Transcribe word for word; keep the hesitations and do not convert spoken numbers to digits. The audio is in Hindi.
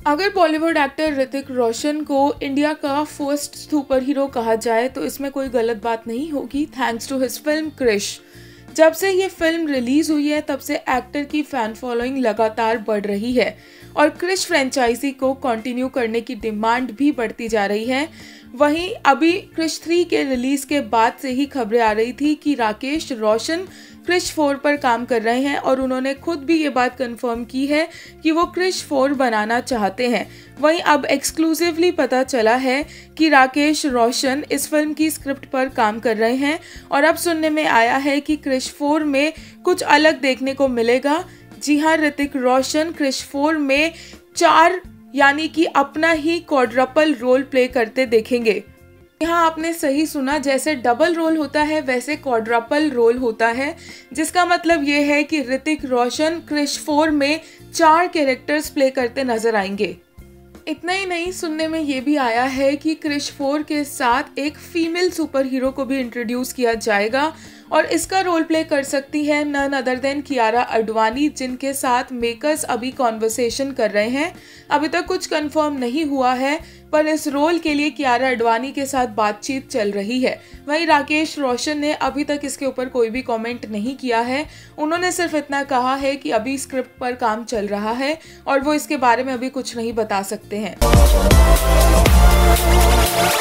अगर बॉलीवुड एक्टर ऋतिक रोशन को इंडिया का फर्स्ट सुपर हीरो कहा जाए तो इसमें कोई गलत बात नहीं होगी, thanks to his film Krrish. जब से ये फिल्म रिलीज हुई है तब से एक्टर की फैन फॉलोइंग लगातार बढ़ रही है और क्रिश फ्रेंचाइजी को कंटिन्यू करने की डिमांड भी बढ़ती जा रही है। वहीं अभी क्रिश थ्री के रिलीज के बाद से ही खबरें आ रही थी कि राकेश रोशन क्रिश फोर पर काम कर रहे हैं और उन्होंने खुद भी ये बात कंफर्म की है कि वो क्रिश फोर बनाना चाहते हैं। वहीं अब एक्सक्लूसिवली पता चला है कि राकेश रोशन इस फिल्म की स्क्रिप्ट पर काम कर रहे हैं और अब सुनने में आया है कि क्रिश फोर में कुछ अलग देखने को मिलेगा। जी हाँ, ऋतिक रोशन क्रिश फोर में चार यानी कि अपना ही क्वाड्रपल रोल प्ले करते देखेंगे। यहाँ आपने सही सुना, जैसे डबल रोल होता है वैसे क्वाड्रपल रोल होता है, जिसका मतलब ये है कि ऋतिक रोशन क्रिश फोर में चार कैरेक्टर्स प्ले करते नजर आएंगे। इतना ही नहीं, सुनने में ये भी आया है कि क्रिश फोर के साथ एक फीमेल सुपर हीरो को भी इंट्रोड्यूस किया जाएगा और इसका रोल प्ले कर सकती है none other than Kiara Advani, जिनके साथ मेकर्स अभी कॉन्वर्सेशन कर रहे हैं। अभी तक कुछ कंफर्म नहीं हुआ है पर इस रोल के लिए कियारा आडवाणी के साथ बातचीत चल रही है। वहीं राकेश रोशन ने अभी तक इसके ऊपर कोई भी कमेंट नहीं किया है। उन्होंने सिर्फ इतना कहा है कि अभी स्क्रिप्ट पर काम चल रहा है और वो इसके बारे में अभी कुछ नहीं बता सकते हैं।